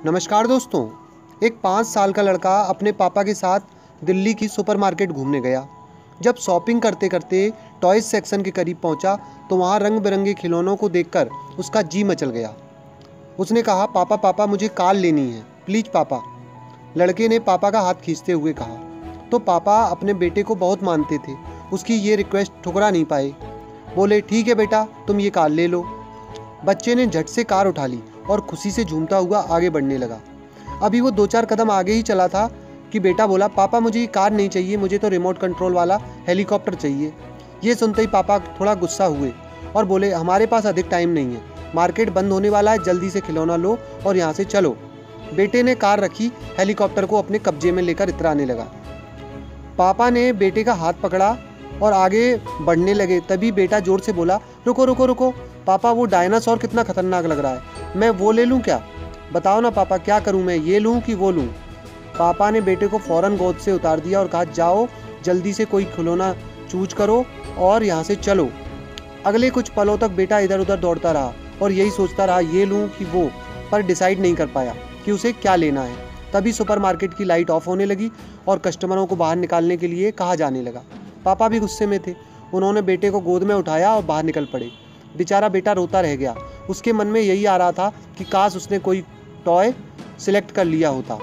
नमस्कार दोस्तों। एक 5 साल का लड़का अपने पापा के साथ दिल्ली की सुपरमार्केट घूमने गया। जब शॉपिंग करते करते टॉयज सेक्शन के करीब पहुंचा तो वहां रंग बिरंगे खिलौनों को देखकर उसका जी मचल गया। उसने कहा, पापा पापा मुझे कार लेनी है, प्लीज़ पापा। लड़के ने पापा का हाथ खींचते हुए कहा। तो पापा अपने बेटे को बहुत मानते थे, उसकी ये रिक्वेस्ट ठुकरा नहीं पाए। बोले, ठीक है बेटा, तुम ये कार ले लो। बच्चे ने झट से कार उठा ली और खुशी से झूमता हुआ आगे बढ़ने लगा। अभी वो 2-4 कदम आगे ही चला था कि बेटा बोला, पापा मुझे ये कार नहीं चाहिए, मुझे तो रिमोट कंट्रोल वाला हेलीकॉप्टर चाहिए। ये सुनते ही पापा थोड़ा गुस्सा हुए और बोले, हमारे पास अधिक टाइम नहीं है, मार्केट बंद होने वाला है, जल्दी से खिलौना लो और यहाँ से चलो। बेटे ने कार रखी, हेलीकॉप्टर को अपने कब्जे में लेकर इतराने लगा। पापा ने बेटे का हाथ पकड़ा और आगे बढ़ने लगे। तभी बेटा जोर से बोला, रुको रुको रुको पापा, वो डायनासोर कितना खतरनाक लग रहा है, मैं वो ले लूँ क्या? बताओ ना पापा, क्या करूँ मैं, ये लूँ कि वो लूँ? पापा ने बेटे को फ़ौरन गोद से उतार दिया और कहा, जाओ जल्दी से कोई खिलौना चूज करो और यहाँ से चलो। अगले कुछ पलों तक बेटा इधर उधर दौड़ता रहा और यही सोचता रहा, ये लूँ कि वो, पर डिसाइड नहीं कर पाया कि उसे क्या लेना है। तभी सुपरमार्केट की लाइट ऑफ होने लगी और कस्टमरों को बाहर निकालने के लिए कहा जाने लगा। पापा भी गुस्से में थे। उन्होंने बेटे को गोद में उठाया और बाहर निकल पड़े। बेचारा बेटा रोता रह गया। उसके मन में यही आ रहा था कि काश उसने कोई टॉय सिलेक्ट कर लिया होता।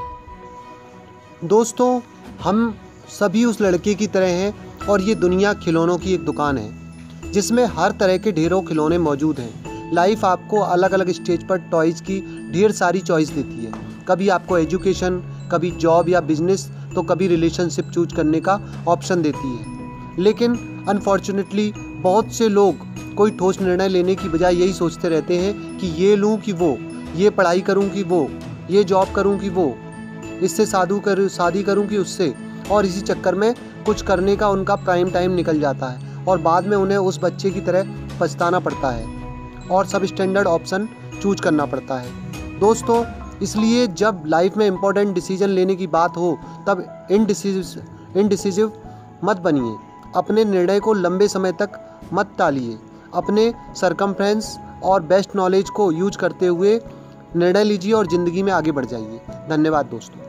दोस्तों, हम सभी उस लड़के की तरह हैं और ये दुनिया खिलौनों की एक दुकान है जिसमें हर तरह के ढेरों खिलौने मौजूद हैं। लाइफ आपको अलग अलग स्टेज पर टॉयज़ की ढेर सारी चॉइस देती है। कभी आपको एजुकेशन, कभी जॉब या बिजनेस, तो कभी रिलेशनशिप चूज करने का ऑप्शन देती है। लेकिन अनफॉर्चुनेटली बहुत से लोग कोई ठोस निर्णय लेने की बजाय यही सोचते रहते हैं कि ये लूँ कि वो, ये पढ़ाई करूँ कि वो, ये जॉब करूँ कि वो, इससे शादी करूँ कि उससे, और इसी चक्कर में कुछ करने का उनका प्राइम टाइम निकल जाता है और बाद में उन्हें उस बच्चे की तरह पछताना पड़ता है और सब स्टैंडर्ड ऑप्शन चूज करना पड़ता है। दोस्तों, इसलिए जब लाइफ में इम्पोर्टेंट डिसीजन लेने की बात हो तब इनडिसिसिव मत बनिए। अपने निर्णय को लंबे समय तक मत टालिए। अपने सरकमफ्रेंस और बेस्ट नॉलेज को यूज करते हुए निर्णय लीजिए और ज़िंदगी में आगे बढ़ जाइए। धन्यवाद दोस्तों।